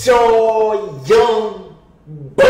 y'all young boys.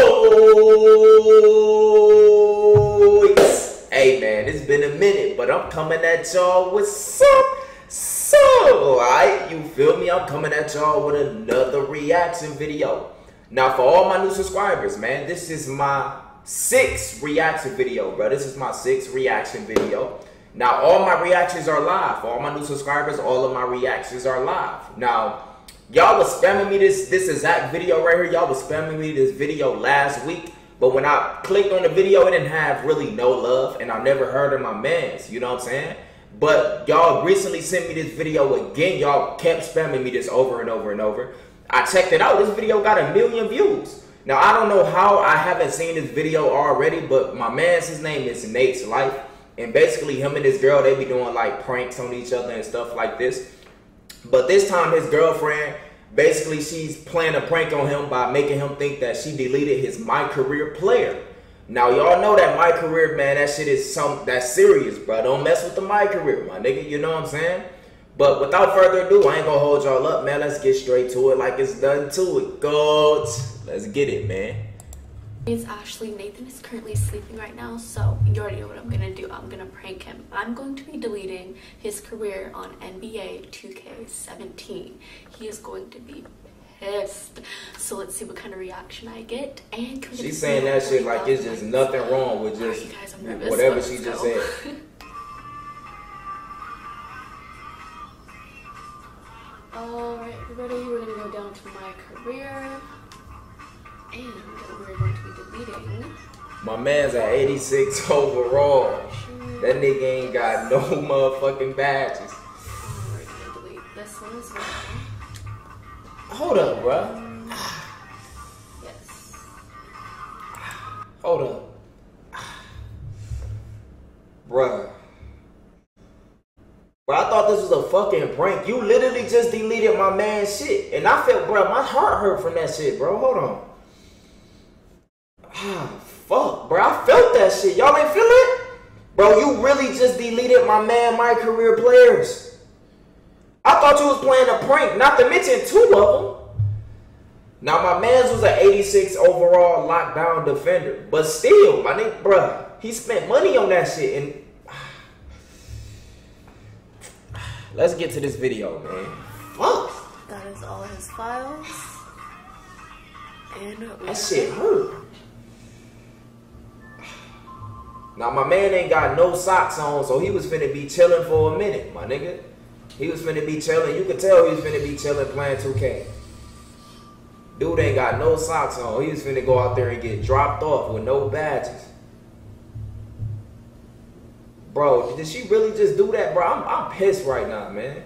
Hey man, it's been a minute, but I'm coming at y'all with some alright, you feel me? I'm coming at y'all with another reaction video. Now for all my new subscribers, man, this is my 6th reaction video, bro. This is my 6th reaction video. Now all my reactions are live. For all my new subscribers, all of my reactions are live. Now, y'all was spamming me this exact video right here. Y'all was spamming me this video last week. But when I clicked on the video, it didn't have really no love. And I never heard of my mans. You know what I'm saying? But y'all recently sent me this video again. Y'all kept spamming me this over and over and over. I checked it out. This video got 1 million views. Now, I don't know how I haven't seen this video already. But my man's, his name is Nate's Life. And basically, him and his girl, they be doing like pranks on each other and stuff like this. But this time, his girlfriend, basically, she's playing a prank on him by making him think that she deleted his My Career player. Now, y'all know that My Career, man, that shit is that's serious, bro. Don't mess with the My Career, my nigga. You know what I'm saying? But without further ado, I ain't gonna hold y'all up, man. Let's get straight to it like it's done to it. Goats. Let's get it, man. It's Ashley. Nathan is currently sleeping right now, so you already know what I'm gonna do. I'm gonna prank him. I'm going to be deleting his career on NBA 2K17. He is going to be pissed. So let's see what kind of reaction I get. And she's saying that shit like it's just nothing wrong with just whatever she just said. Alright, everybody, we're gonna go down to My Career. And we're going to be deleting. My man's at 86 overall. That nigga ain't got no motherfucking badges. We're going to delete this one as well. Hold up, bruh. Yes. Hold up. Bruh. Bro, I thought this was a fucking prank. You literally just deleted my man's shit. And I felt, bro, my heart hurt from that shit, bro. Hold on. Ah, fuck, bro. I felt that shit. Y'all ain't feel it? Bro, you really just deleted my man, My Career players. I thought you was playing a prank, not to mention 2 of them. Now, my man's was an 86 overall lockdown defender. But still, my nigga, bro, he spent money on that shit. And let's get to this video, man. Fuck. That is all his files. And that shit hurt. Now, my man ain't got no socks on, so he was finna be chilling for a minute, my nigga. He was finna be chilling. You could tell he was finna be chilling playing 2K. Dude ain't got no socks on. He was finna go out there and get dropped off with no badges. Bro, did she really just do that, bro? I'm pissed right now, man.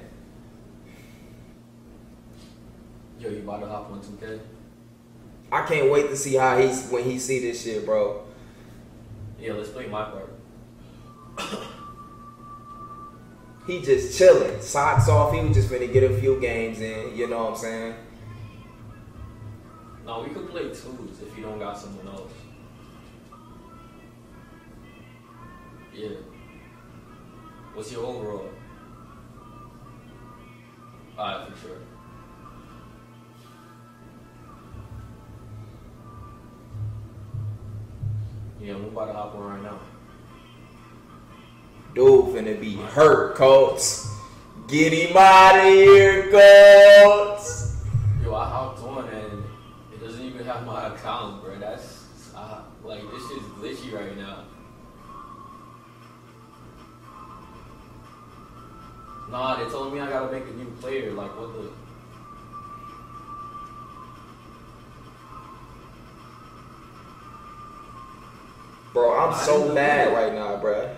Yo, you about to hop on 2K? I can't wait to see how when he see this shit, bro. Yeah, let's play my part. He just chilling, socks off. He was just finna get a few games in. You know what I'm saying? No, we could play 2s if you don't got someone else. Yeah. What's your overall? Alright, for sure. Yeah, I'm about to hop on right now. Dude finna be hurt, Colts. Get him out of here, Colts. Yo, I hopped on and it doesn't even have my account, bro. That's, like, this shit's glitchy right now. Nah, they told me I gotta make a new player. Like, what the? Bro, I'm so mad right now, bro.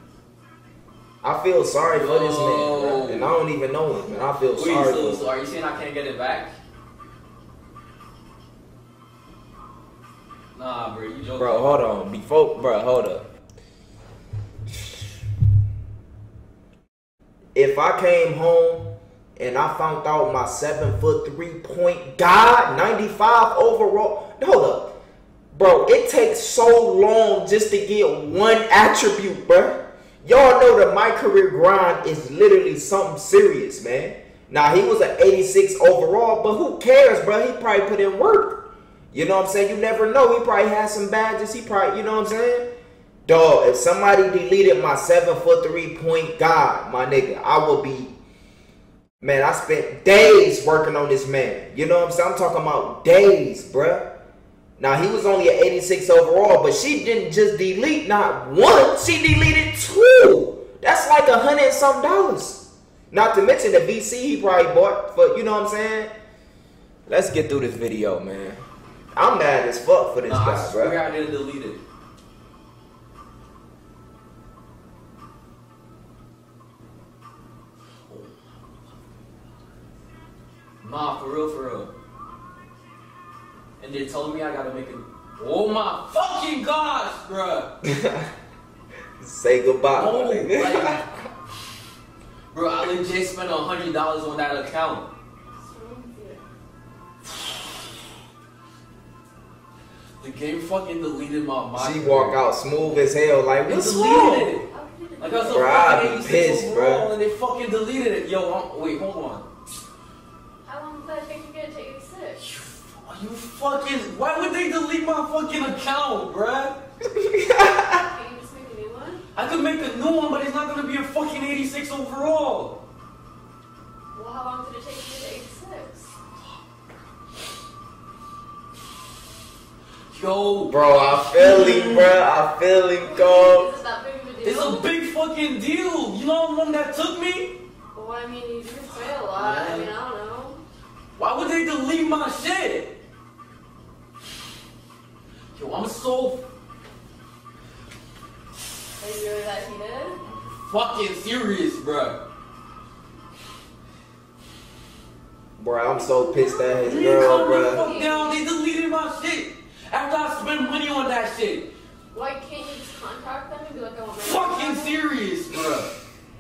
I feel sorry for this man, bro. And I don't even know him, man. I feel sorry for him. So are you saying I can't get it back? Nah, bro, you joking. Bro, hold on. Hold up. If I came home and I found out my 7'3" point guard, 95 overall, hold up. Bro, it takes so long just to get one attribute, bro. Y'all know that My Career grind is literally something serious, man. Now, he was an 86 overall, but who cares, bro? He probably put in work. You know what I'm saying? You never know. He probably had some badges. He probably, you know what I'm saying? Dog, if somebody deleted my 7'3" point guard, my nigga, I would be... Man, I spent days working on this man. You know what I'm saying? I'm talking about days, bruh. Now, he was only an 86 overall, but she didn't just delete not one. She deleted two. That's like $100 and some. Not to mention the VC he probably bought for, you know what I'm saying? Let's get through this video, man. I'm mad as fuck for this guy, I swear bruh. I didn't delete it. Nah, for real. And they told me I gotta make it. Oh my fucking gosh, bruh. Say goodbye, Oh, my nigga. like, bro, I legit spent $100 on that account. The game fucking deleted my She walk out smooth as hell, like, They what's deleted wrong? it. Like I was a Bro, I'd fucking be 86 pissed, overall, bro. and they fucking deleted it. Yo, wait, hold on. How long did that take to get to 86? You fucking, why would they delete my fucking account, bruh? Can you just make a new one? I could make a new one, but it's not gonna be a fucking 86 overall. Well, how long did it take to get to 86? Yo, Bro, I feel him, bro. I feel him, go. Is it that big of a deal? it's a big fucking deal. You know how long that took me? Well, I mean, you didn't play a lot. I mean, I don't know. Why would they delete my shit? Yo, I'm so Are you really that heated? fucking serious, bruh. Bro, I'm so pissed at his They girl, calm the bro. fuck down. They deleted my shit after I spent money on that shit. Why can't you just contact them and be like, I want my Fucking serious, bruh.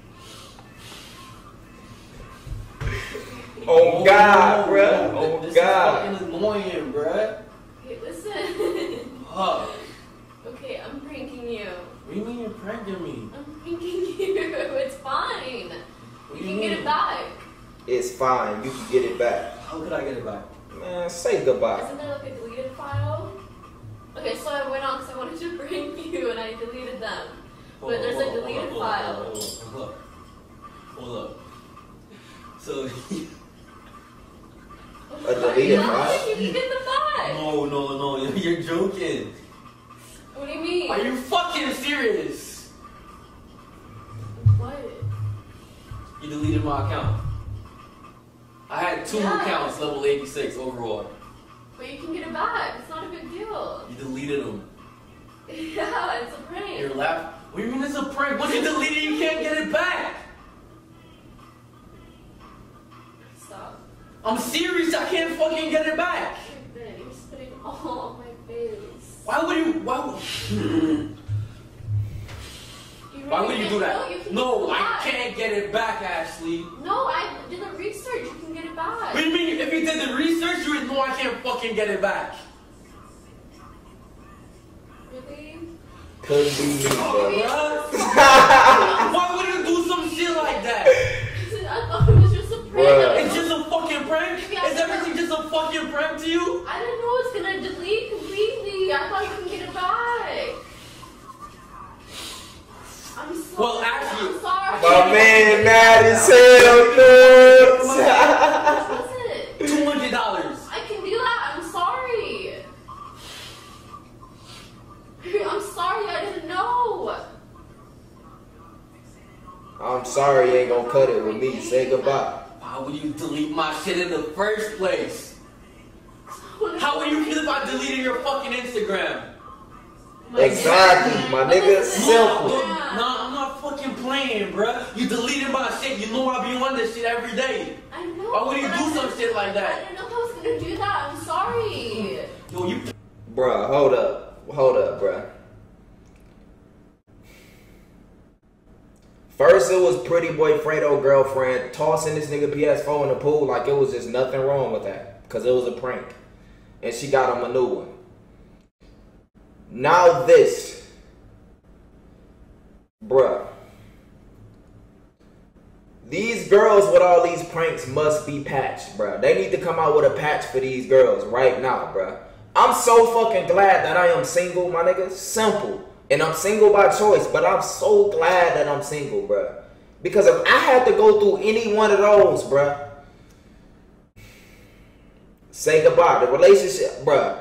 Oh God, no, bruh. no, Oh this God. is fucking annoying, bruh. Okay, listen. Huh. Okay, I'm pranking you. What do you mean you're pranking me? I'm pranking you. It's fine. What You do can get mean? it back. It's fine. You can get it back. How could I get it back? Man, say goodbye. Isn't there like a deleted file? Okay, so I went on because I wanted to prank you and I deleted them. But there's a deleted file. Hold up. So, A deleted Yeah, file? You can get them back. no, you're joking. What do you mean? Are you fucking serious? What? You deleted my account. I had two Yeah. accounts, level 86 overall. But you can get it back. It's not a big deal. You deleted them. Yeah, it's a prank. You're laughing. What do you mean it's a prank? Once you delete it, you can't get it back. Stop. I'm serious. I can't fucking get it back. Ben, you're spitting all on my face. Why would you? Why would you do No, that? you can No, get it I back. can't get it back, Ashley. No, I did the research. You can get it back. What do you mean? If you did the research, you would know I can't fucking get it back. Really? Couldn't be me, bro. Bruh. Why would you do some shit like that? I thought it was just a prank. Bruh. It's just a fucking prank? Is everything just a fucking prank to you? I didn't know it's gonna delete completely. I thought you can get it back. I'm sorry. Well, actually, I'm sorry. My man mad as hell, dude. How much was it? $200. I can do that. I'm sorry. I'm sorry. I didn't know. I'm sorry you ain't gonna cut it with me. Say goodbye. Why would you delete my shit in the first place? How would you feel if I deleted your fucking Instagram? Exactly, my nigga. Simple. Nah, I'm not fucking playing, bruh. You deleted my shit. You know I be on this shit every day. I know. Why would you but do I some didn't- shit like I that? didn't know I was gonna do that. I'm sorry. Yo, you Bruh, hold up. Hold up, bruh. First, it was pretty boy Fredo girlfriend tossing this nigga PS4 in the pool like it was just nothing wrong with that. Because it was a prank. And she got him a new one. Now this. Bruh. These girls with all these pranks must be patched, bro. They need to come out with a patch for these girls right now, bro. I'm so fucking glad that I am single, my nigga. Simple. And I'm single by choice, but I'm so glad that I'm single, bro. Because if I had to go through any one of those, bro, say goodbye. The relationship, bro.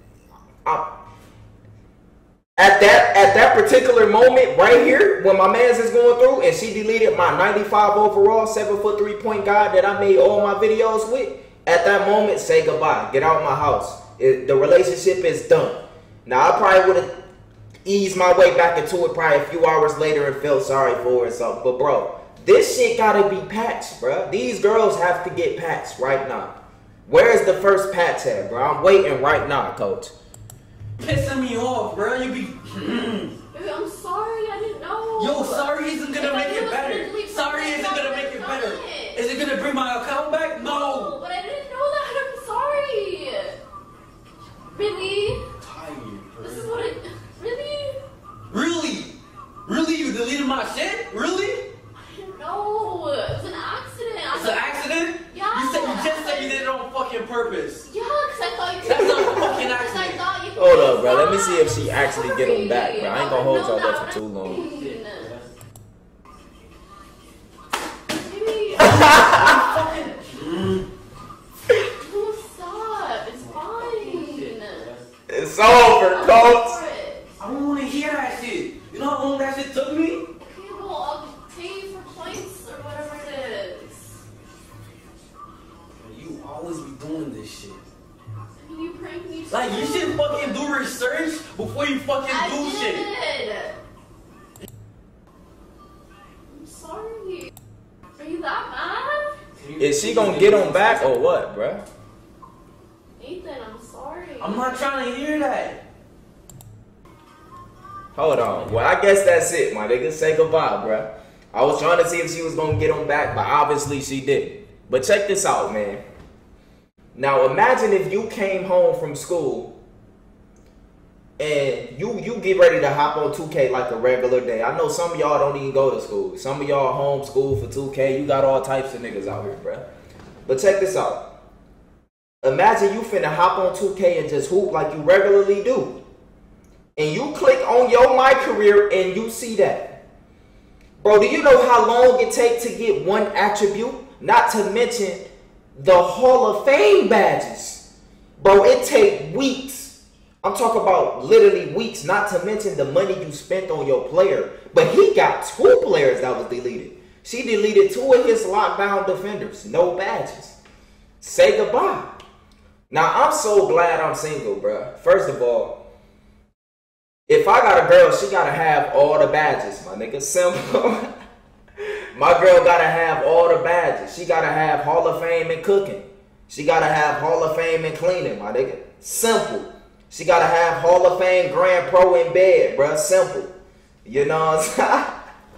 At that particular moment right here, when my man's is going through and she deleted my 95 overall 7'3" point guy that I made all my videos with, at that moment, say goodbye. Get out of my house. The relationship is done. Now, I probably would have eased my way back into it probably a few hours later and felt sorry for it or something. But, bro, this shit gotta be patched, bro. These girls have to get patched right now. Where's the first patch at, bro? I'm waiting right now, coach. Pissing me off, bro. You be. Baby, I'm sorry. I didn't know. Yo, sorry isn't gonna make it better. Sorry isn't gonna make it better. Is it gonna bring my account back? No. But I didn't know that. I'm sorry. Really? I'm tired, bro. This is what it. Really? Really? Really? You deleted my shit? Really? I didn't know. It was an accident. It's an accident? Yeah. You just said you did it on fucking purpose. Yeah, because I thought you. That's not a fucking accident. I thought you. Hold up, bro. Let me see if she actually get him back, bro. I ain't gonna hold y'all up for too long. Baby. Oh, stop. It's fine. It's over, coach. I don't want to hear that shit. You know how long that shit took me? Okay, well, I'll pay you for points or whatever it is. You always be doing this shit. I mean, you pranked me. Like, you should fucking do research before you fucking do shit. Did. I'm sorry. Are you that mad? Is she gonna get him back or what, bro? Nathan, I'm sorry. I'm not trying to hear that. Hold on. Well, I guess that's it, my nigga. Say goodbye, bro. I was trying to see if she was gonna get him back, but obviously she didn't. But check this out, man. Now imagine if you came home from school and you get ready to hop on 2K like a regular day. I know some of y'all don't even go to school. Some of y'all homeschool for 2K. You got all types of niggas out here, bro. But check this out. Imagine you finna hop on 2K and just hoop like you regularly do. And you click on your My Career and you see that. Bro, do you know how long it takes to get one attribute? Not to mention the Hall of Fame badges. Bro, it take weeks. I'm talking about literally weeks, not to mention the money you spent on your player. But he got 2 players that was deleted. She deleted 2 of his lockdown defenders. No badges. Say goodbye. Now, I'm so glad I'm single, bro. First of all, if I got a girl, she gotta have all the badges, my nigga. Simple. My girl gotta have all the badges. She gotta have Hall of Fame in cooking. She gotta have Hall of Fame in cleaning, my nigga. Simple. She gotta have Hall of Fame Grand Pro in bed, bruh. Simple. You know what I'm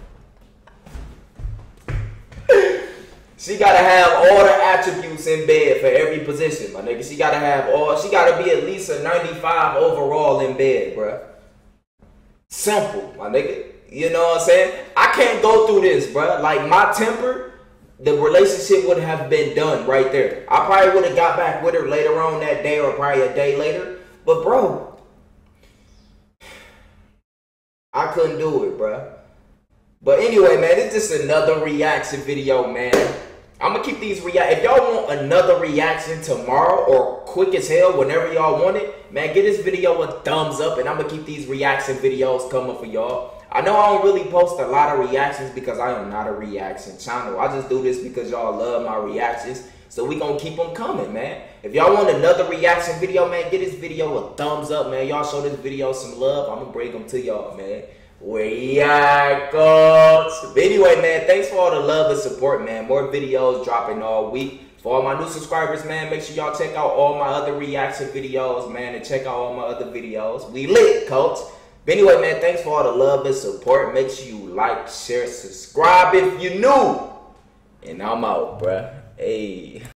saying? She gotta have all the attributes in bed for every position, my nigga. She gotta have all. She gotta be at least a 95 overall in bed, bruh. Simple, my nigga. You know what I'm saying? I can't go through this, bro. Like, my temper, the relationship would have been done right there. I probably would have got back with her later on that day or probably a day later. But, bro, I couldn't do it, bro. But anyway, man, it's just another reaction video, man. I'm going to keep these if y'all want another reaction tomorrow or quick as hell, whenever y'all want it, man, give this video a thumbs up, and I'm going to keep these reaction videos coming for y'all. I know I don't really post a lot of reactions because I am not a reaction channel. I just do this because y'all love my reactions. So we gonna keep them coming, man. If y'all want another reaction video, man, give this video a thumbs up, man. Y'all show this video some love. I'm gonna bring them to y'all, man. Where y'all goes. But anyway, man, thanks for all the love and support, man. More videos dropping all week. For all my new subscribers, man, make sure y'all check out all my other reaction videos, man, and check out all my other videos. We lit, coach. But anyway, man, thanks for all the love and support. Make sure you like, share, subscribe if you're new. And I'm out, bruh. Hey.